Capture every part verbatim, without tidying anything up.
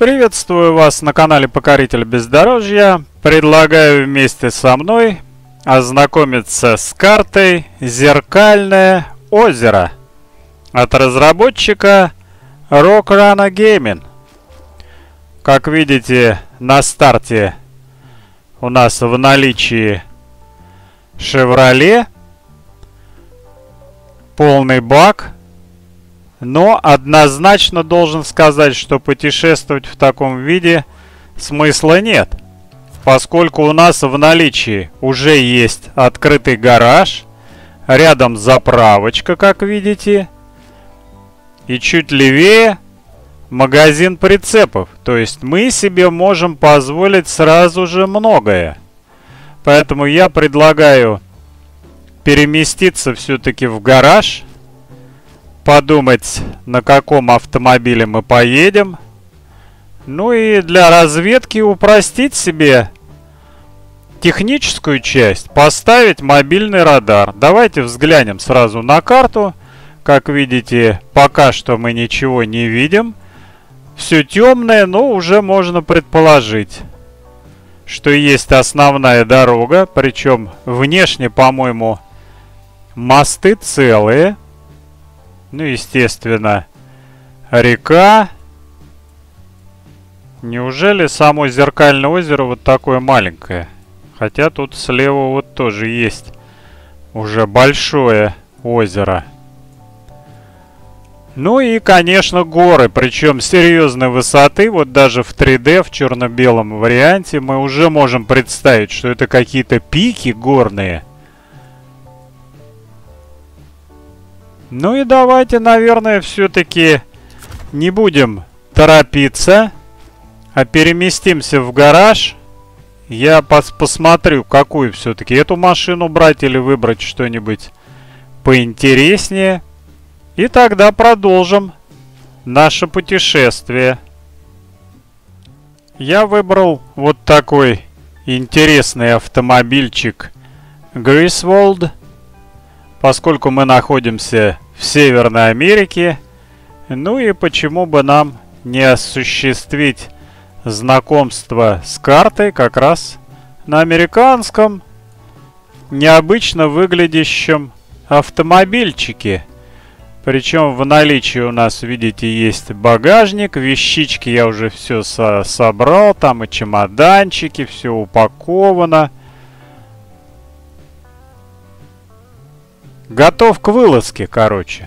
Приветствую вас на канале Покоритель Бездорожья. Предлагаю вместе со мной ознакомиться с картой «Зеркальное озеро» от разработчика Roadrunner Gaming. Как видите, на старте у нас в наличии Chevrolet, полный бак. Но однозначно должен сказать, что путешествовать в таком виде смысла нет, поскольку у нас в наличии уже есть открытый гараж, рядом заправочка, как видите, и чуть левее магазин прицепов. То есть мы себе можем позволить сразу же многое. Поэтому я предлагаю переместиться все-таки в гараж, подумать, на каком автомобиле мы поедем. Ну и для разведки упростить себе техническую часть, поставить мобильный радар. Давайте взглянем сразу на карту. Как видите, пока что мы ничего не видим. Все темное, но уже можно предположить, что есть основная дорога. Причем внешне, по-моему, мосты целые. Ну, естественно, река. Неужели само Зеркальное озеро вот такое маленькое? Хотя тут слева вот тоже есть уже большое озеро. Ну и, конечно, горы. Причем серьезной высоты. Вот даже в три дэ, в черно-белом варианте, мы уже можем представить, что это какие-то пики горные. Ну и давайте, наверное, все-таки не будем торопиться, а переместимся в гараж. Я пос посмотрю, какую все-таки эту машину брать или выбрать что-нибудь поинтереснее. И тогда продолжим наше путешествие. Я выбрал вот такой интересный автомобильчик Griswold. Поскольку мы находимся в Северной Америке, ну и почему бы нам не осуществить знакомство с картой как раз на американском необычно выглядящем автомобильчике. Причем в наличии у нас, видите, есть багажник, вещички я уже все со собрал, там и чемоданчики, все упаковано. Готов к вылазке, короче.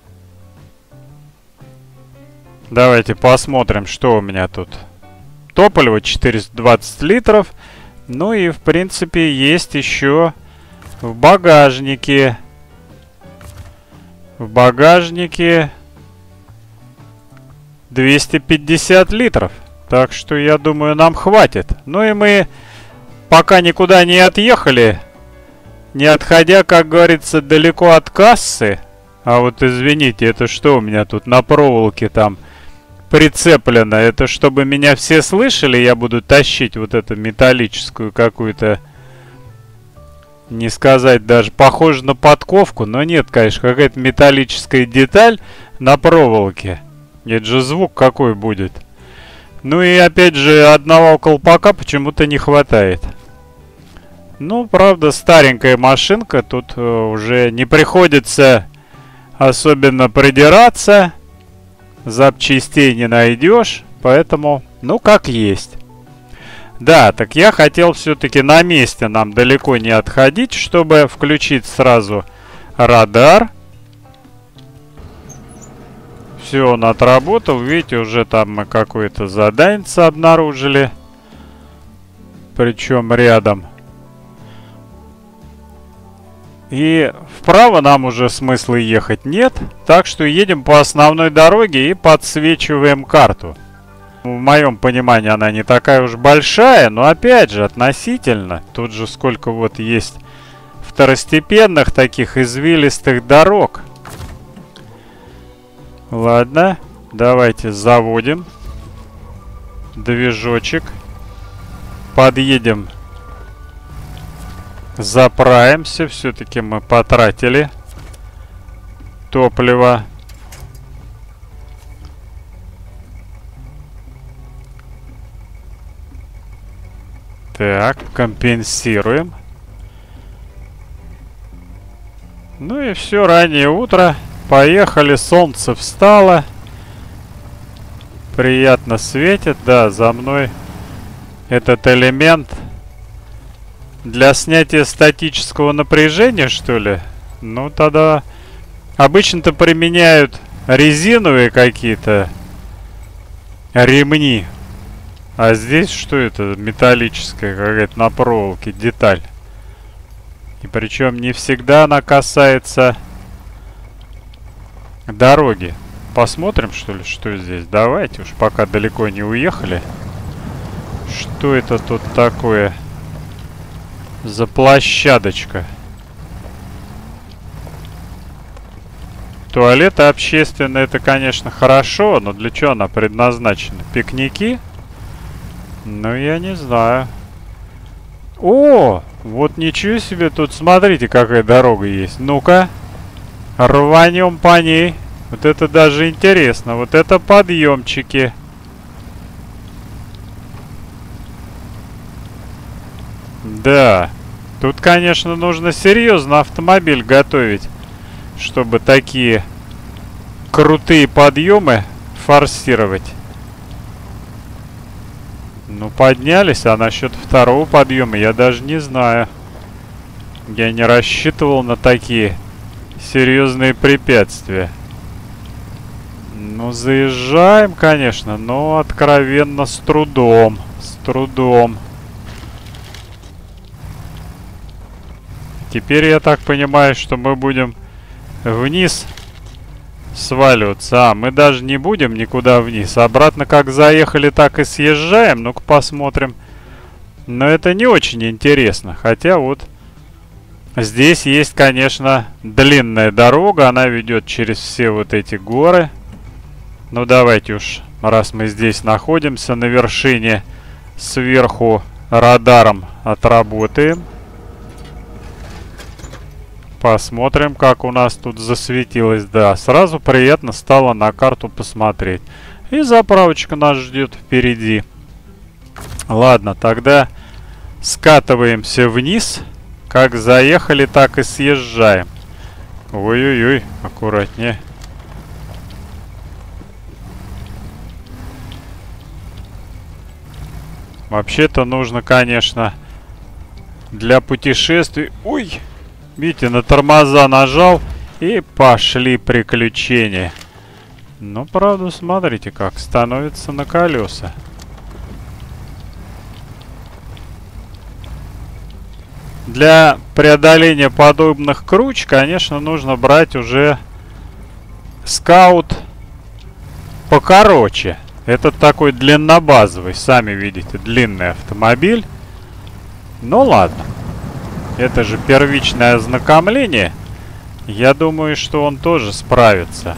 Давайте посмотрим, что у меня тут. Топливо четыреста двадцать литров. Ну и, в принципе, есть еще в багажнике. В багажнике двести пятьдесят литров. Так что, я думаю, нам хватит. Ну и мы пока никуда не отъехали, не отходя, как говорится, далеко от кассы. А вот извините, это что у меня тут на проволоке там прицеплено? Это чтобы меня все слышали, я буду тащить вот эту металлическую какую-то, не сказать даже, похоже на подковку. Но нет, конечно, какая-то металлическая деталь на проволоке. Это же звук какой будет. Ну и опять же, одного колпака почему-то не хватает. Ну, правда, старенькая машинка, тут э, уже не приходится особенно придираться, запчастей не найдешь, поэтому, ну, как есть. Да, так я хотел все-таки на месте нам далеко не отходить, чтобы включить сразу радар. Все, он отработал, видите, уже там мы какое-то задание обнаружили, причем рядом. И вправо нам уже смысла ехать нет, так что едем по основной дороге и подсвечиваем карту. В моем понимании она не такая уж большая, но опять же относительно. Тут же сколько вот есть второстепенных таких извилистых дорог. Ладно, давайте заводим движочек, подъедем. Заправимся. Все-таки мы потратили топливо. Так, компенсируем. Ну и все, раннее утро. Поехали, солнце встало. Приятно светит, да, за мной этот элемент для снятия статического напряжения, что ли? Ну, тогда обычно-то применяют резиновые какие-то ремни. А здесь что это? Металлическая какая-то на проволоке деталь. И причем не всегда она касается дороги. Посмотрим, что ли, что здесь. Давайте уж, пока далеко не уехали. Что это тут такое за площадочка? Туалеты общественные, это, конечно, хорошо, но для чего она предназначена? Пикники? Ну, я не знаю. О, вот ничего себе, тут смотрите, какая дорога есть. Ну-ка, рванем по ней. Вот это даже интересно. Вот это подъемчики. Да, тут, конечно, нужно серьезно автомобиль готовить, чтобы такие крутые подъемы форсировать. Ну, поднялись, а насчет второго подъема я даже не знаю. Я не рассчитывал на такие серьезные препятствия. Ну, заезжаем, конечно, но откровенно с трудом. С трудом. Теперь я так понимаю, что мы будем вниз сваливаться. А, мы даже не будем никуда вниз. Обратно как заехали, так и съезжаем. Ну-ка посмотрим. Но это не очень интересно. Хотя вот здесь есть, конечно, длинная дорога. Она ведет через все вот эти горы. Ну давайте уж, раз мы здесь находимся на вершине, сверху радаром отработаем. Посмотрим, как у нас тут засветилось. Да, сразу приятно стало на карту посмотреть. И заправочка нас ждет впереди. Ладно, тогда скатываемся вниз. Как заехали, так и съезжаем. Ой-ой-ой, аккуратнее. Вообще-то нужно, конечно, для путешествий... Ой! Видите, на тормоза нажал, и пошли приключения. Ну, правда, смотрите, как становится на колеса. Для преодоления подобных круч, конечно, нужно брать уже скаут покороче. Этот такой длиннобазовый, сами видите, длинный автомобиль. Ну, ладно. Это же первичное ознакомление. Я думаю, что он тоже справится.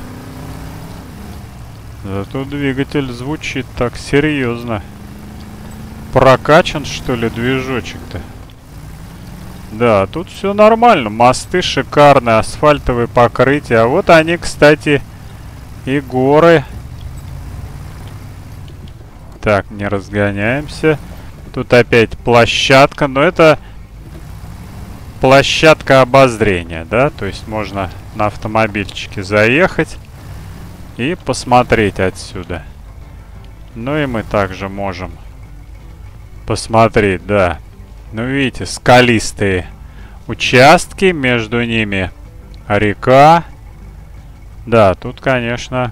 Зато двигатель звучит так серьезно. Прокачан, что ли, движочек-то? Да, тут все нормально. Мосты шикарные, асфальтовые покрытия. А вот они, кстати, и горы. Так, не разгоняемся. Тут опять площадка, но это... Площадка обозрения, да, то есть можно на автомобильчике заехать и посмотреть отсюда. Ну и мы также можем посмотреть, да. Ну видите, скалистые участки, между ними река. Да, тут, конечно,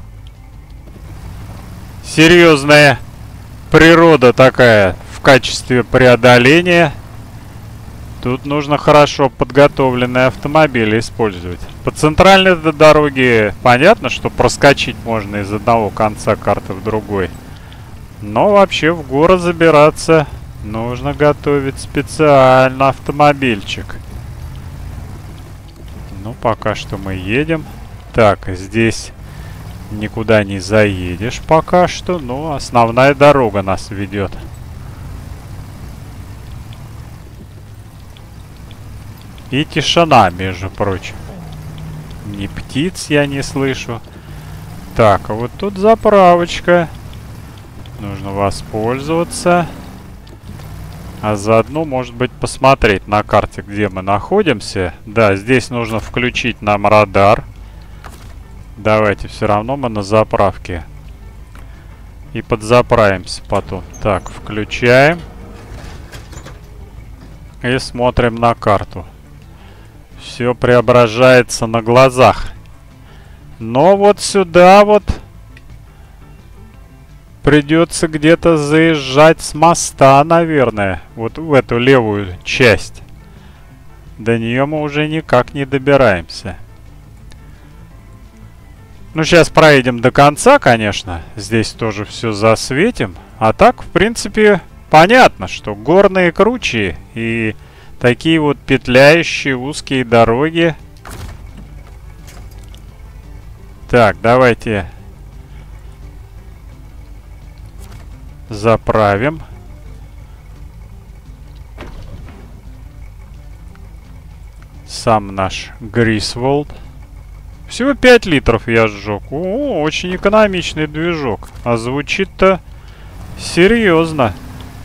серьезная природа такая в качестве преодоления. Тут нужно хорошо подготовленные автомобили использовать. По центральной дороге понятно, что проскочить можно из одного конца карты в другой. Но вообще в город забираться нужно готовить специально автомобильчик. Ну, пока что мы едем. Так, здесь никуда не заедешь пока что. Но основная дорога нас ведет. И тишина, между прочим. Ни птиц я не слышу. Так, а вот тут заправочка. Нужно воспользоваться. А заодно, может быть, посмотреть на карте, где мы находимся. Да, здесь нужно включить нам радар. Давайте, все равно мы на заправке. И подзаправимся потом. Так, включаем. И смотрим на карту. Все преображается на глазах. Но вот сюда вот придется где-то заезжать с моста, наверное. Вот в эту левую часть. До нее мы уже никак не добираемся. Ну, сейчас проедем до конца, конечно. Здесь тоже все засветим. А так, в принципе, понятно, что горные кручи и такие вот петляющие узкие дороги. Так, давайте заправим. Сам наш Грисволд. Всего пять литров я сжег. О, очень экономичный движок. А звучит-то серьезно.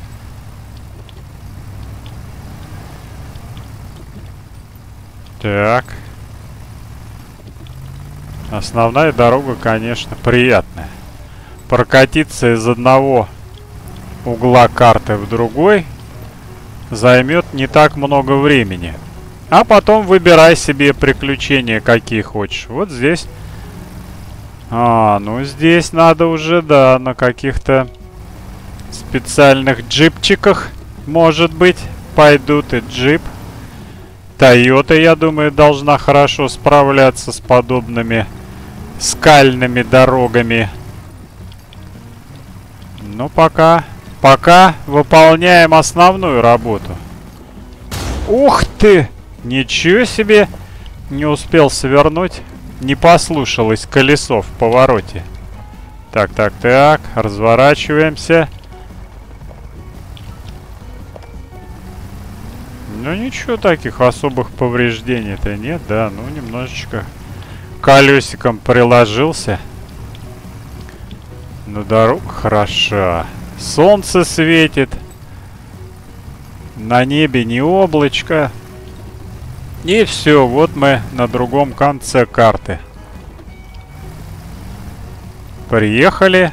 Так. Основная дорога, конечно, приятная. Прокатиться из одного угла карты в другой займет не так много времени. А потом выбирай себе приключения, какие хочешь. Вот здесь. А, ну здесь надо уже, да, на каких-то специальных джипчиках, может быть, пойдут и джип. Тойота, я думаю, должна хорошо справляться с подобными скальными дорогами. Ну, пока, пока выполняем основную работу. Ух ты! Ничего себе! Не успел свернуть. Не послушалось колесо в повороте. Так, так, так. Разворачиваемся. Ну ничего, таких особых повреждений-то нет, да, ну немножечко колесиком приложился. Но дорога хороша. Солнце светит. На небе не облачко. И все, вот мы на другом конце карты. Приехали.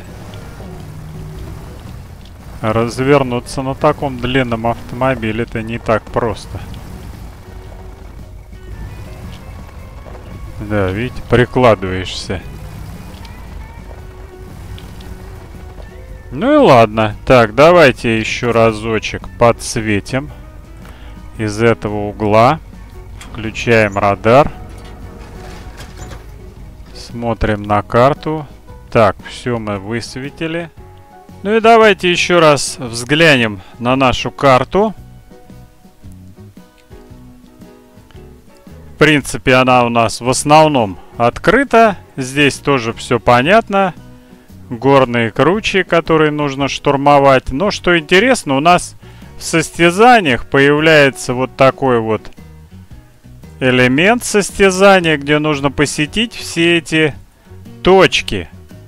Развернуться на таком длинном автомобиле это не так просто. Да, видите, прикладываешься. Ну и ладно. Так, давайте еще разочек подсветим из этого угла. Включаем радар. Смотрим на карту. Так, все мы высветили. Ну и давайте еще раз взглянем на нашу карту. В принципе, она у нас в основном открыта. Здесь тоже все понятно. Горные кручи, которые нужно штурмовать. Но что интересно, у нас в состязаниях появляется вот такой вот элемент состязания, где нужно посетить все эти точки.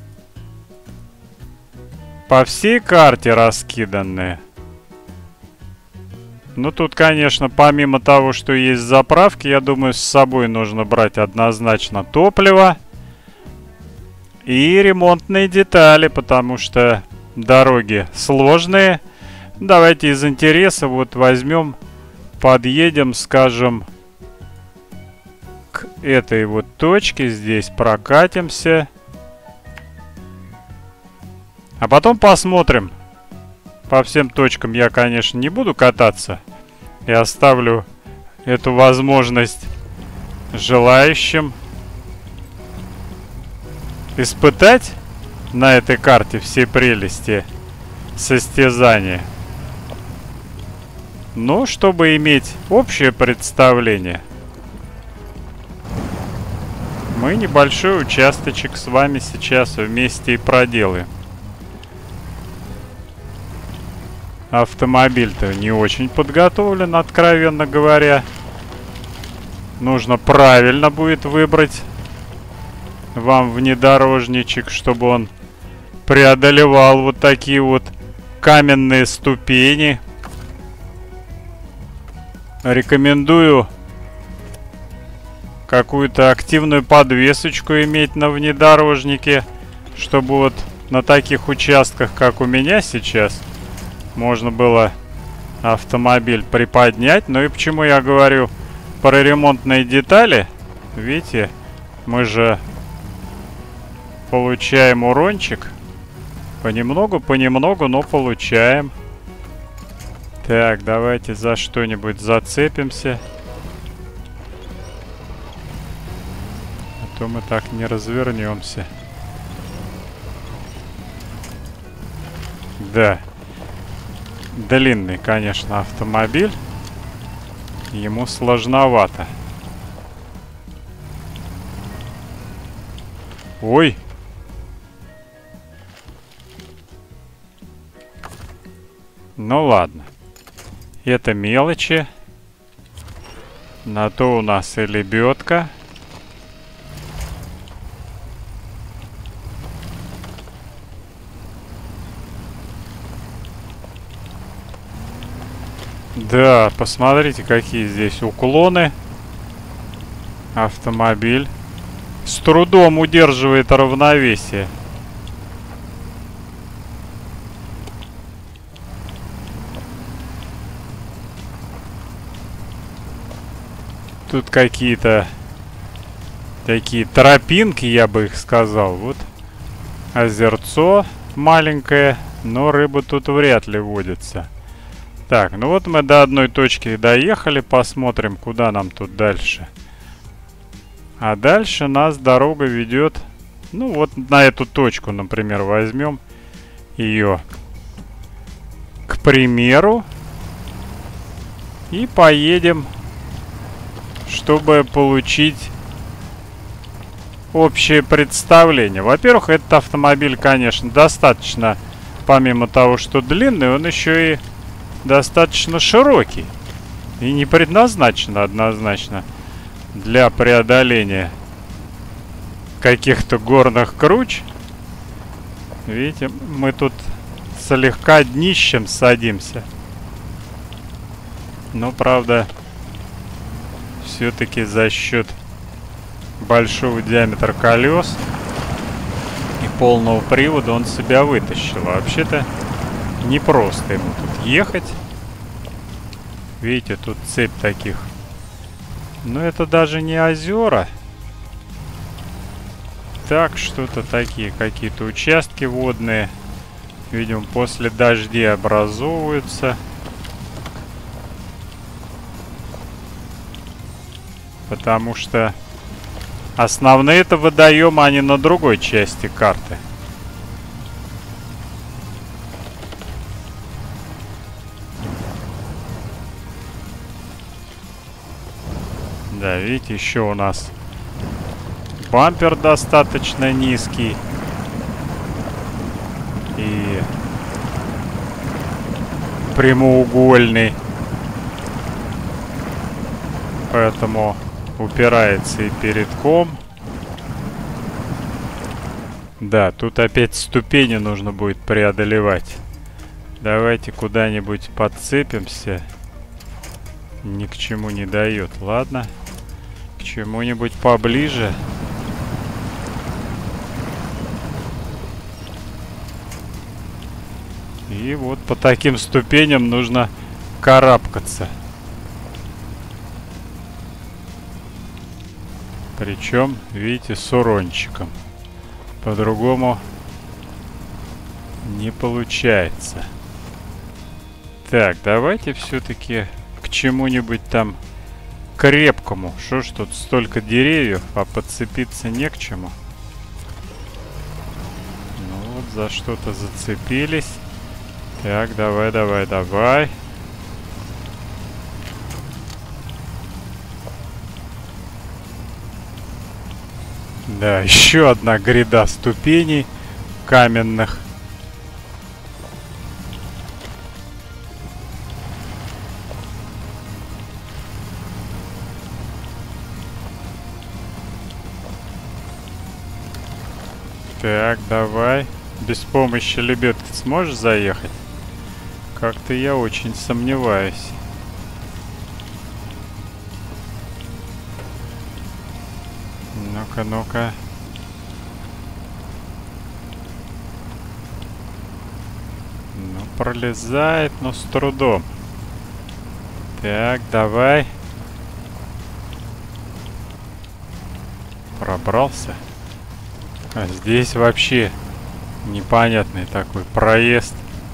По всей карте раскиданные. Ну, тут, конечно, помимо того, что есть заправки, я думаю, с собой нужно брать однозначно топливо и ремонтные детали, потому что дороги сложные. Давайте из интереса вот возьмем, подъедем, скажем, к этой вот точке, здесь прокатимся. А потом посмотрим. По всем точкам я, конечно, не буду кататься. Я оставлю эту возможность желающим испытать на этой карте все прелести состязания. Но чтобы иметь общее представление, мы небольшой участочек с вами сейчас вместе и проделаем. Автомобиль-то не очень подготовлен, откровенно говоря. Нужно правильно будет выбрать вам внедорожничек, чтобы он преодолевал вот такие вот каменные ступени. рекомендую какую-то активную подвесочку иметь на внедорожнике, чтобы вот на таких участках, как у меня сейчас, можно было автомобиль приподнять. Ну и почему я говорю про ремонтные детали? Видите, мы же получаем урончик. Понемногу, понемногу, но получаем. Так, давайте за что-нибудь зацепимся. А то мы так не развернемся. Да. Длинный, конечно, автомобиль. Ему сложновато. Ой. Ну ладно. Это мелочи. На то у нас и лебедка. Да, посмотрите, какие здесь уклоны. Автомобиль с трудом удерживает равновесие. Тут какие-то такие тропинки, я бы их сказал. Вот озерцо маленькое, но рыба тут вряд ли водится. Так, ну вот мы до одной точки доехали. Посмотрим, куда нам тут дальше. А дальше нас дорога ведет, ну вот на эту точку, например, возьмем ее, к примеру, и поедем, чтобы получить общее представление. Во-первых, этот автомобиль, конечно, достаточно, помимо того, что длинный, он еще и достаточно широкий. И не предназначен однозначно для преодоления каких-то горных круч. Видите, мы тут слегка днищем садимся. Но, правда, все-таки за счет большого диаметра колес и полного привода он себя вытащил. А вообще-то не просто ему тут ехать. Видите, тут цепь таких. Но это даже не озера. Так, что-то такие, какие-то участки водные. Видимо, после дождей образовываются. Потому что основные это водоемы, они на другой части карты. Да, видите, еще у нас бампер достаточно низкий. И прямоугольный. Поэтому упирается и передком. Да, тут опять ступени нужно будет преодолевать. Давайте куда-нибудь подцепимся. Ни к чему не дает. Ладно. К чему-нибудь поближе. И вот по таким ступеням нужно карабкаться. Причем, видите, с урончиком. По-другому не получается. Так, давайте все-таки к чему-нибудь там крепкому. Что ж тут столько деревьев, а подцепиться не к чему. Ну вот, за что-то зацепились. Так, давай, давай, давай. Да, еще одна гряда ступеней каменных. Так, давай. Без помощи лебедки сможешь заехать? Как-то я очень сомневаюсь. Ну-ка, ну-ка. Ну, пролезает, но с трудом. Так, давай. Пробрался. А здесь вообще непонятный такой проезд.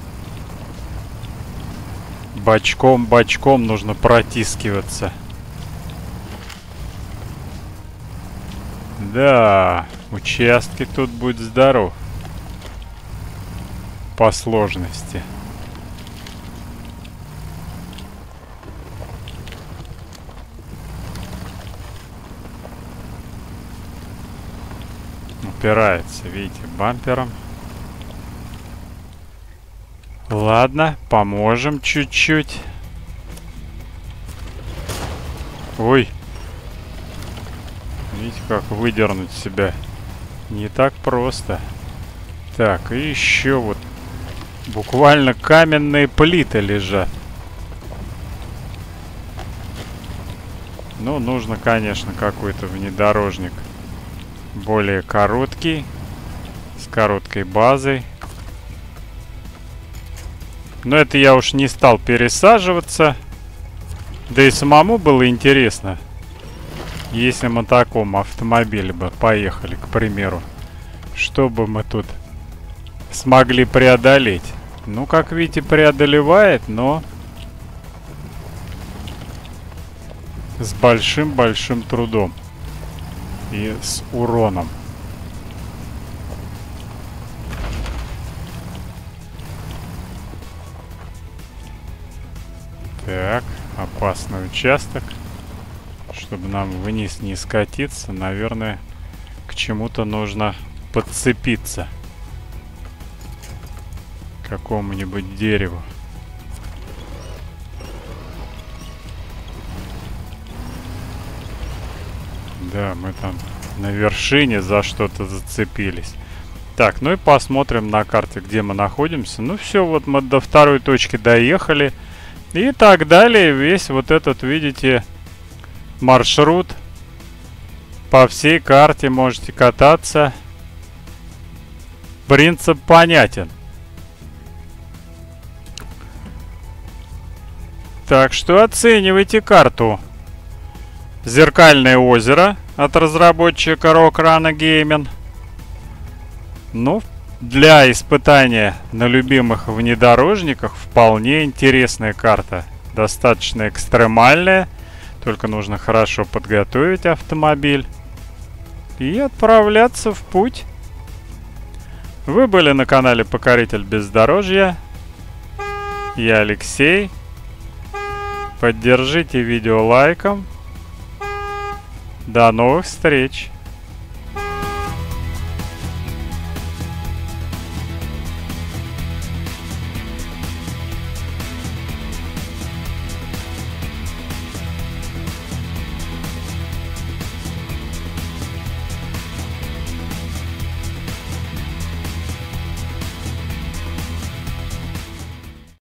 Бочком-бочком нужно протискиваться. Да, участки тут будь здоров. По сложности. Упирается, видите, бампером. Ладно, поможем чуть-чуть. Ой. Видите, как выдернуть себя. Не так просто. Так, и еще вот буквально каменные плиты лежат. Ну, нужно, конечно, какой-то внедорожник. Более короткий. С короткой базой. Но это я уж не стал пересаживаться. Да и самому было интересно. Если мы на таком автомобиле бы поехали, к примеру. Что бы мы тут смогли преодолеть? Ну, как видите, преодолевает, но с большим-большим трудом. И с уроном. Так, опасный участок. Чтобы нам вниз не скатиться, наверное, к чему-то нужно подцепиться. К какому-нибудь дереву. Да, мы там на вершине за что-то зацепились. Так, ну и посмотрим на карте, где мы находимся. Ну все, вот мы до второй точки доехали. И так далее. Весь вот этот, видите, маршрут по всей карте можете кататься. Принцип понятен. Так что оценивайте карту. Зеркальное озеро от разработчика Rock Run Gaming. Ну, для испытания на любимых внедорожниках вполне интересная карта. Достаточно экстремальная. Только нужно хорошо подготовить автомобиль и отправляться в путь. Вы были на канале Покоритель Бездорожья. Я Алексей. Поддержите видео лайком. До новых встреч!